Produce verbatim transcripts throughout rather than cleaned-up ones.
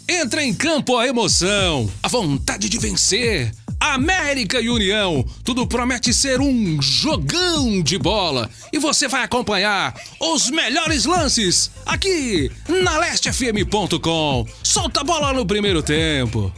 Entra em campo a emoção, a vontade de vencer. América e União, tudo promete ser um jogão de bola. E você vai acompanhar os melhores lances aqui na leste f m ponto com. Solta a bola no primeiro tempo.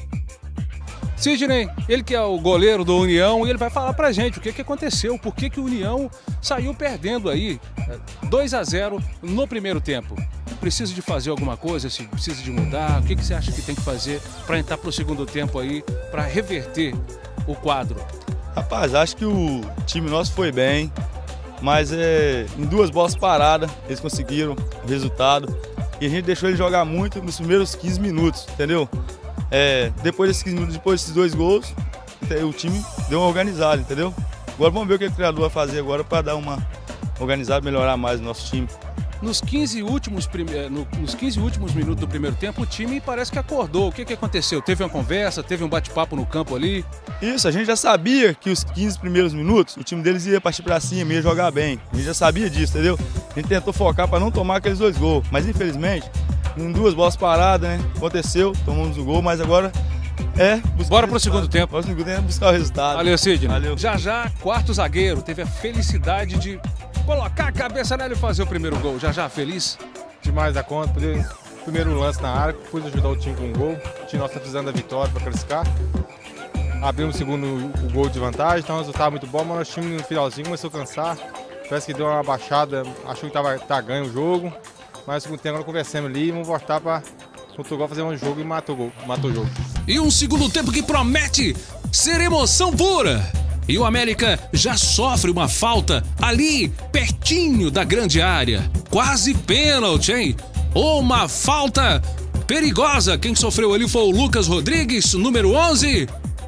Sidney, ele que é o goleiro do União, e ele vai falar pra gente o que, que aconteceu, por que, que o União saiu perdendo aí dois a zero no primeiro tempo. Precisa de fazer alguma coisa, se precisa de mudar, o que, que você acha que tem que fazer para entrar pro segundo tempo aí, para reverter o quadro? Rapaz, acho que o time nosso foi bem, mas é, em duas bolas paradas eles conseguiram o resultado e a gente deixou ele jogar muito nos primeiros quinze minutos, entendeu? É, depois desses quinze minutos, depois desses dois gols, o time deu uma organizada, entendeu? Agora vamos ver o que o treinador vai fazer agora para dar uma organizada, melhorar mais o nosso time. Nos quinze últimos, nos quinze últimos minutos do primeiro tempo, o time parece que acordou. O que, que aconteceu? Teve uma conversa, teve um bate-papo no campo ali? Isso, a gente já sabia que os quinze primeiros minutos o time deles ia partir para cima, ia jogar bem. A gente já sabia disso, entendeu? A gente tentou focar para não tomar aqueles dois gols, mas infelizmente, em duas bolas paradas, né? Aconteceu, tomamos o gol, mas agora é... Bora pro segundo tempo. Bora pro segundo tempo buscar o resultado. Valeu, Sidney. Valeu. Já já, quarto zagueiro, teve a felicidade de colocar a cabeça nela e fazer o primeiro gol. Já já, feliz? Demais da conta. Primeiro lance na área, pude ajudar o time com um gol. O time nosso está precisando da vitória para classificar. Abrimos o segundo o gol de vantagem, então o resultado estava muito bom, mas o time no finalzinho começou a cansar. Parece que deu uma baixada, achou que estava tá ganho o jogo. Mas no segundo tempo agora conversamos ali e vamos voltar para o gol fazer um jogo e matou o gol, matou o jogo. E um segundo tempo que promete ser emoção pura. E o América já sofre uma falta ali, pertinho da grande área. Quase pênalti, hein? Uma falta perigosa. Quem sofreu ali foi o Lucas Rodrigues, número onze.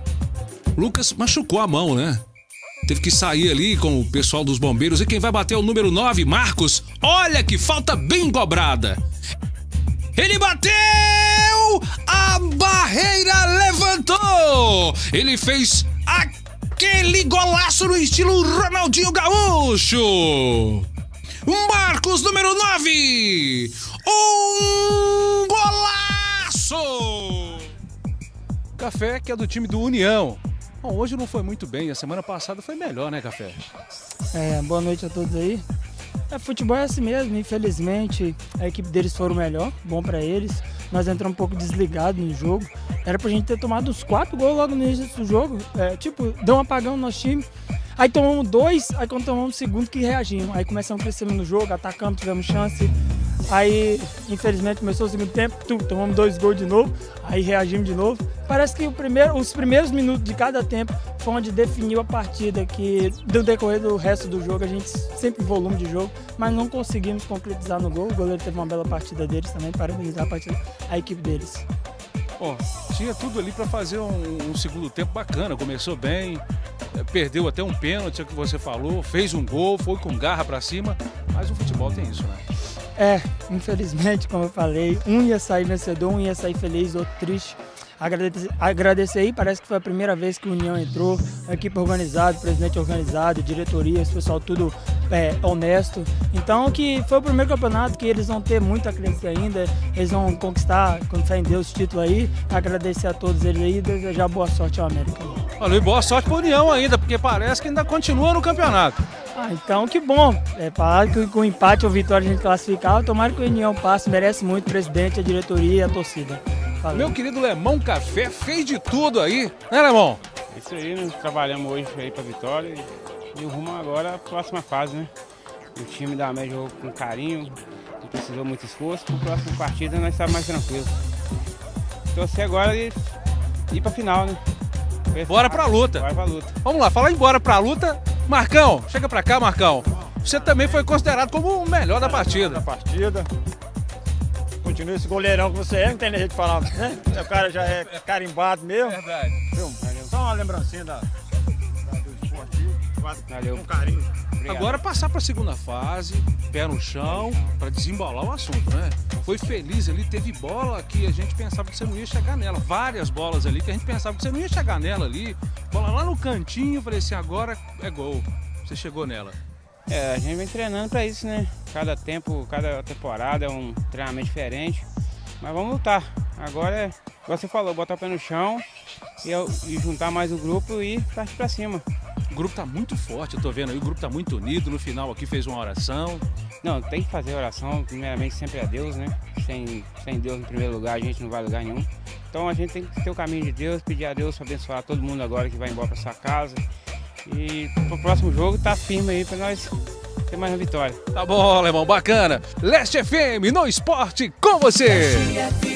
Lucas machucou a mão, né? Teve que sair ali com o pessoal dos bombeiros. E quem vai bater é o número nove, Marcos. Olha que falta bem cobrada. Ele bateu! A barreira levantou! Ele fez aquele golaço no estilo Ronaldinho Gaúcho! Marcos, número nove! Um golaço! Café, que é do time do União. Bom, hoje não foi muito bem, a semana passada foi melhor, né, Café? É, boa noite a todos aí. É, futebol é assim mesmo, infelizmente a equipe deles foi o melhor, bom pra eles. Nós entramos um pouco desligados no jogo. Era pra gente ter tomado os quatro gols logo no início do jogo. É, tipo, deu um apagão no nosso time. Aí tomamos dois, aí quando tomamos o segundo que reagimos. Aí começamos a crescer no jogo, atacamos, tivemos chance. Aí, infelizmente, começou o segundo tempo, tum, tomamos dois gols de novo, aí reagimos de novo. Parece que o primeiro, os primeiros minutos de cada tempo foi onde definiu a partida, que no decorrer do resto do jogo a gente sempre volume de jogo, mas não conseguimos concretizar no gol. O goleiro teve uma bela partida deles também, parabenizar a partida, a equipe deles. Bom, tinha tudo ali para fazer um, um segundo tempo bacana, começou bem, perdeu até um pênalti, é o que você falou, fez um gol, foi com garra para cima, mas o futebol tem isso, né? É, infelizmente, como eu falei, um ia sair vencedor, um ia sair feliz, outro triste. Agradecer, agradecer aí, parece que foi a primeira vez que o União entrou, a equipe organizada, presidente organizado, diretoria, esse pessoal tudo é, honesto. Então, que foi o primeiro campeonato que eles vão ter muito a crescer ainda, eles vão conquistar, com fé em Deus, o título aí. Agradecer a todos eles aí e desejar boa sorte ao América. Valeu, e boa sorte para o União ainda, porque parece que ainda continua no campeonato. Ah, então que bom. É, falar que com o empate ou vitória a gente classificar, tomara que o União passe, merece muito o presidente, a diretoria e a torcida. Valeu. Meu querido Lemão Café fez de tudo aí, né, Lemão? Isso aí, nós trabalhamos hoje aí pra vitória e o rumo agora à próxima fase, né? O time da América jogou com carinho, não precisou muito esforço, para a próxima partida nós estamos mais tranquilos. Torcer agora e ir pra final, né? Bora pra luta. Bora pra luta. Vamos lá, falar em bora pra luta. Marcão, chega pra cá, Marcão. Você também foi considerado como o melhor da partida. Da partida. Continua esse goleirão que você é, não tem nem jeito de falar, né? O cara já é carimbado mesmo. Verdade. Só uma lembrancinha da, da, do esportivo, Valeu. com carinho. Obrigado. Agora passar para a segunda fase, pé no chão, para desembolar o assunto, né? Foi feliz ali, teve bola que a gente pensava que você não ia chegar nela. Várias bolas ali que a gente pensava que você não ia chegar nela ali. Bola lá no cantinho, falei assim, agora é gol. Você chegou nela. É, a gente vem treinando para isso, né? Cada tempo, cada temporada é um treinamento diferente. Mas vamos lutar. Agora é, igual você falou, botar o pé no chão e, e juntar mais o grupo e partir pra cima. O grupo tá muito forte, eu tô vendo aí, o grupo tá muito unido, no final aqui fez uma oração. Não, tem que fazer oração, primeiramente sempre a Deus, né? Sem, sem Deus em primeiro lugar, a gente não vai a lugar nenhum. Então a gente tem que ter o caminho de Deus, pedir a Deus para abençoar todo mundo agora que vai embora para sua casa. E pro próximo jogo tá firme aí para nós ter mais uma vitória. Tá bom, alemão, bacana. Leste F M no esporte com você.